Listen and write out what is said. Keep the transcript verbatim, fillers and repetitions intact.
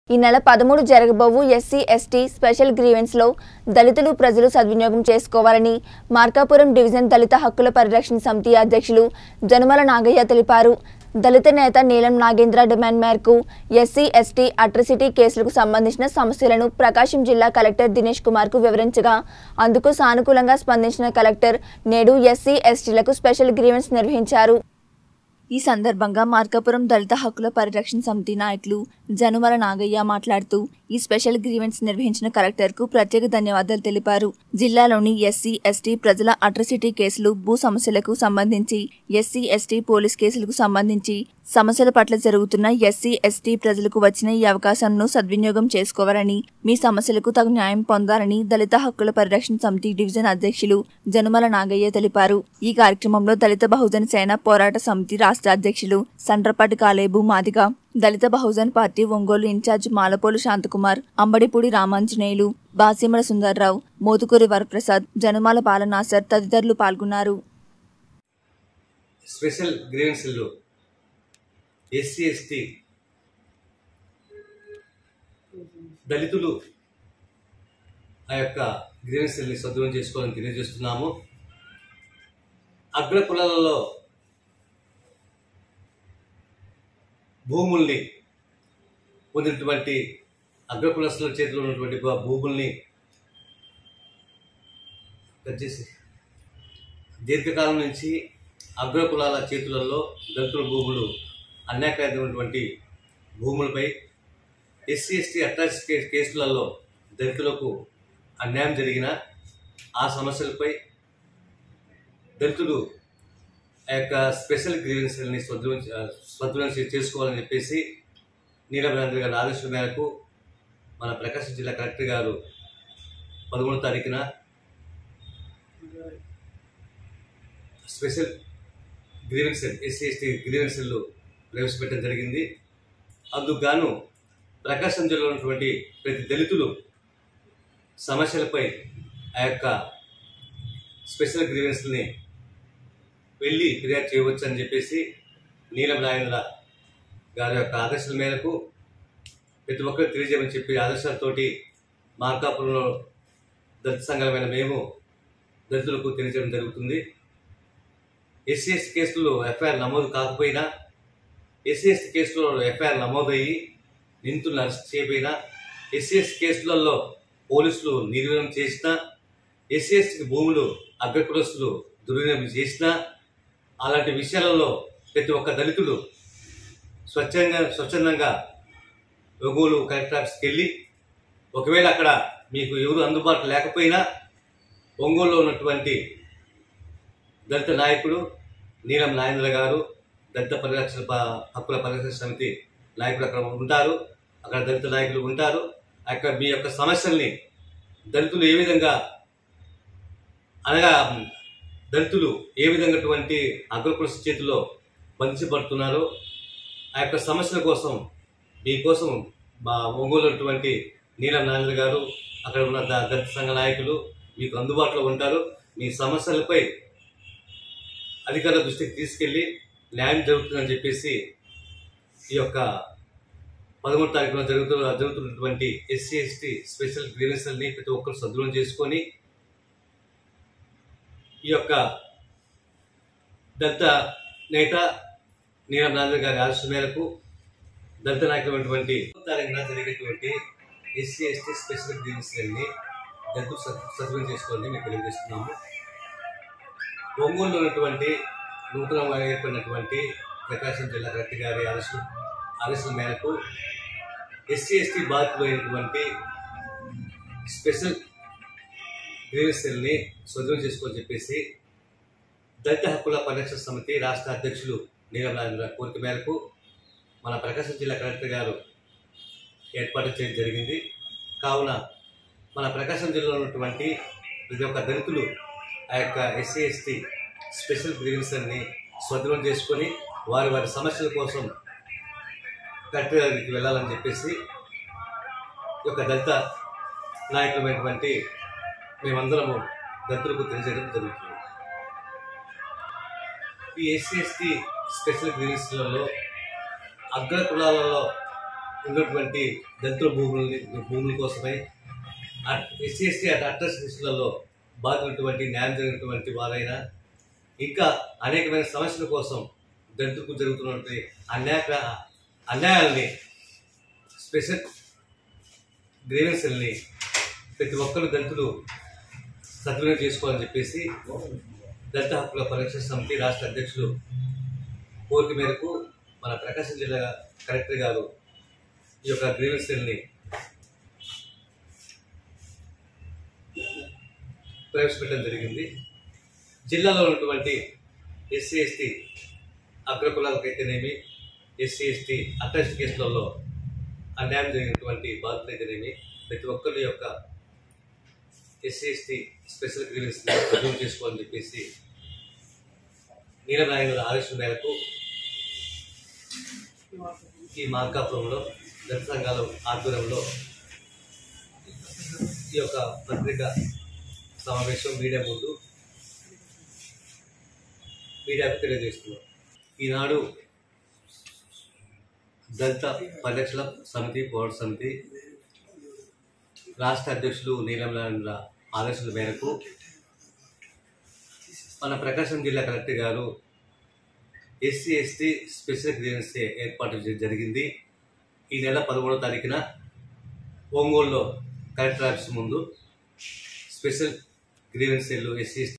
ఈ నెల పదమూడు జరగబోవు ఎస్సీ ఎస్టీ స్పెషల్ గ్రీవెన్స్ లో దళితులు ప్రజలు సద్వినియోగం చేసుకోవాలని మార్కాపురం డివిజన్ దళిత హక్కుల పరిరక్షణ సమితి అధ్యక్షులు జనుమల నాగయ్య తెలిపారు. దళిత నేత నీలం నాగేంద్ర డిమాండ్ మేరకు ఎస్సీ ఎస్టీ అట్రాసిటీ కేసులకు సంబంధించిన సమస్యలను ప్రకాశం జిల్లా కలెక్టర్ దినేష్ కుమార్ కు వివరించగా అందుకు సానుకూలంగా స్పందించిన కలెక్టర్ నేడు ఎస్సీ ఎస్టీలకు స్పెషల్ గ్రీవెన్స్ నిర్వహించారు. ఈ సందర్భంగా మార్కాపురం దళిత హక్కుల పరిరక్షణ సమితి నాయకులు జనుమల నాగయ్య మాట్లాడుతూ ఈ స్పెషల్ గ్రీవెన్స్ నిర్వహించిన కలెక్టర్ కు ప్రత్యేక ధన్యవాదాలు తెలిపారు. జిల్లాలోని ఎస్సీ ఎస్టీ ప్రజల అట్రాసిటీ కేసులు, భూ సమస్యలకు సంబంధించి, ఎస్సీ ఎస్టీ పోలీస్ కేసులకు సంబంధించి సమస్యల పట్ల జరుగుతున్న ఎస్సీ ఎస్టీ ప్రజలకు వచ్చిన ఈ అవకాశాలను సద్వినియోగం చేసుకోవాలని, మీ సమస్యలకు తగు న్యాయం పొందాలని దళిత హక్కుల పరిరక్షణ సమితి డివిజన్ అధ్యక్షులు జనుమల నాగయ్య తెలిపారు. ఈ కార్యక్రమంలో దళిత బహుజన సేన పోరాట సమితి రాష్ట్ర అధ్యక్షులు సండ్రపాటి కాలేబు మాదిగ, దళిత బహుజన్ పార్టీ ఒంగోలు ఇన్ఛార్జ్ మాలపోలు శాంతకుమార్, అంబడిపూడి రామాంజనేయులు, బాసీమల సుందర్రావు, మోతుకూరి వరప్రసాద్, జనుమాల బాలనాసర్ తదితరులు పాల్గొన్నారు. స్పెషల్ గ్రీవెన్స్లు ఎస్సీ ఎస్టీ దళితులు ఆ యొక్క గ్రీవెన్స్ని సద్వినియోగం చేసుకోవాలని తెలియజేస్తున్నాము. అగ్ర కులాలలో భూముల్ని పొందినటువంటి అగ్ర కులస్తుల చేతిలో ఉన్నటువంటి భూముల్ని వచ్చేసి దీర్ఘకాలం నుంచి అగ్ర కులాల చేతులలో దళితుల భూములు అన్యాయమైనటువంటి భూములపై ఎస్సీ ఎస్టీ అట్రాసిటీ కేసులలో దళితులకు అన్యాయం జరిగిన ఆ సమస్యలపై దళితులు ఆ యొక్క స్పెషల్ గ్రీవెన్స్ని సద్వినియోగం చేసుకోవాలని చెప్పేసి నీలం నాగేంద్ర గారి ఆదేశాల మేరకు మన ప్రకాశం జిల్లా కలెక్టర్ గారు పదమూడో తారీఖున స్పెషల్ గ్రీవెన్స్ ఎస్సీ ఎస్టీ గ్రీవెన్స్లు ప్రవేశపెట్టడం జరిగింది. అందుకు గాను ప్రకాశం జిల్లాలో ఉన్నటువంటి ప్రతి దళితులు సమస్యలపై ఆ యొక్క స్పెషల్ గ్రీవెన్స్ని వెళ్ళి ఫిర్యాదు చేయవచ్చు అని చెప్పేసి నీలం నాగేంద్ర గారి యొక్క ఆదేశాల మేరకు ప్రతి ఒక్కరు తెలియజేయమని చెప్పి ఆదేశాలతోటి మార్కాపురంలో దళిత సంఘాలమైన మేము దళితులకు తెలియజేయడం జరుగుతుంది. ఎస్సీ ఎస్టీ కేసుల్లో ఎఫ్ఐఆర్ నమోదు కాకపోయినా, ఎస్సీ ఎస్టీ కేసులో ఎఫ్ఐఆర్ నమోదయ్యి నిందితులను అరెస్ట్ చేయకపోయినా, ఎస్సీ ఎస్టీ కేసులలో పోలీసులు నిర్వీర్యం చేసినా, ఎస్సీ ఎస్టీ భూములు అగ్రకులస్తులు దుర్వినియోగం చేసినా, అలాంటి విషయాలలో ప్రతి ఒక్క దళితులు స్వచ్ఛంగా స్వచ్ఛందంగా ఒంగోలు కలెక్టర్ ఆఫీస్కి వెళ్ళి, ఒకవేళ అక్కడ మీకు ఎవరు అందుబాటులో లేకపోయినా ఒంగోలులో ఉన్నటువంటి దళిత నాయకుడు నీలం నాగేంద్ర గారు, దళిత పరిరక్షణ హక్కుల పరిరక్షణ సమితి నాయకులు అక్కడ ఉంటారు. అక్కడ దళిత నాయకులు ఉంటారు. అక్కడ మీ యొక్క సమస్యల్ని దళితులు ఏ విధంగా అనగా దళితులు ఏ విధంగాటువంటి అగ్రకులస్ చేతిలో బంధించబడుతున్నారో ఆ యొక్క సమస్యల కోసం మీకోసం మా ఒంగోలు ఉన్నటువంటి నీలం నాగేంద్ర గారు, అక్కడ ఉన్న దళిత సంఘ నాయకులు మీకు అందుబాటులో ఉంటారు. మీ సమస్యలపై అధికారుల దృష్టికి తీసుకెళ్లి న్యాయం జరుగుతుందని చెప్పేసి ఈ యొక్క పదమూడు తారీఖున జరుగుతూ జరుగుతున్నటువంటి ఎస్సీ ఎస్టీ స్పెషల్ గ్రీవెన్స్ని ప్రతి ఒక్కరు సద్వినియోగం చేసుకొని ఈ యొక్క దళిత నేత నీలం నాగేంద్ర గారి ఆదేశం మేరకు దళిత నాయకులైనటువంటి తారీఖున జరిగేటువంటి ఎస్సీ ఎస్టీ స్పెషల్ గ్రీవెన్స్ని దళితులు సద్వినియోగం చేసుకోవాలని మేము తెలియజేస్తున్నాము. ఒంగోలులో ఉన్నటువంటి నూతనంగా ఏర్పడినటువంటి ప్రకాశం జిల్లా కలెక్టర్ గారి ఆదేశం ఆదేశాల మేరకు ఎస్సీ ఎస్టీ బాధితులైనటువంటి స్పెషల్ గ్రీవెన్స్ని సద్వినియోగం చేసుకోవాలని చెప్పేసి దళిత హక్కుల పరిరక్షణ సమితి రాష్ట్ర అధ్యక్షులు నీలం నాగేంద్ర కోరిక మేరకు మన ప్రకాశం జిల్లా కలెక్టర్ గారు ఏర్పాటు చేయడం జరిగింది. కావున మన ప్రకాశం జిల్లాలో ఉన్నటువంటి ప్రతి ఒక్క దళితులు ఆ యొక్క ఎస్సీ ఎస్టీ స్పెషల్ గ్రీవెన్స్ని సద్వినియోగం చేసుకొని వారి వారి సమస్యల కోసం కలెక్టర్ గారికి వెళ్ళాలని చెప్పేసి ఈ యొక్క దళిత నాయకులమైనటువంటి మేమందరము దళితులకు తెలియజేయడం జరుగుతుంది. ఈ ఎస్సీ ఎస్టీ స్పెషల్ గ్రీవెన్స్లలో అగ్ర కులాలలో ఉన్నటువంటి దళితుల భూములని భూముల కోసమై ఎస్సీ ఎస్టీ అట్రస్ లిస్టులలో బాధితున్నటువంటి న్యాయం జరిగినటువంటి వారైనా ఇంకా అనేకమైన సమస్యల కోసం దళితులకు జరుగుతున్నటువంటి అన్యాయ అన్యాయాలని స్పెషల్ గ్రీవెన్స్ని ప్రతి ఒక్కరు దళితులు సద్వినియోగం చేసుకోవాలని చెప్పేసి దళిత హక్కుల పరిరక్షణ సమితి రాష్ట్ర అధ్యక్షులు కోరిక మేరకు మన ప్రకాశం జిల్లా కలెక్టర్ గారు ఈ యొక్క గ్రీవెన్స్ని ప్రవేశపెట్టడం జరిగింది. జిల్లాలో ఉన్నటువంటి ఎస్సీ ఎస్టీ అగ్రకులాలకైతేనేమి, ఎస్సీ ఎస్టీ అట్రాసిటీ కేసులలో అన్యాయం జరిగినటువంటి బాధితులైతేనేమి ప్రతి ఒక్కరి యొక్క ఎస్సీ ఎస్టీ స్పెషల్ గ్రీవెన్స్ అర్థం చేసుకోవాలని చెప్పేసి నీలనాయకుల ఆదేశం మేరకు ఈ మార్కాపురంలో దళిత సంఘాల ఆధ్వర్యంలో ఈ యొక్క పత్రిక సమావేశం మీడియా ముందు మీడియాకు తెలియజేస్తున్నాం. ఈనాడు దళిత పరిరక్షణ సమితి పోరాట సమితి రాష్ట్ర అధ్యక్షులు నీలనాయకుల ఆదేశాల మేరకు మన ప్రకాశం జిల్లా కలెక్టర్ గారు ఎస్సీ ఎస్టీ స్పెషల్ గ్రీవెన్స్ ఏర్పాటు జరిగింది. ఈ నెల పదమూడవ తారీఖున ఒంగోలులో కలెక్టర్ ఆఫీస్ ముందు స్పెషల్ గ్రీవెన్స్ ఎస్సీ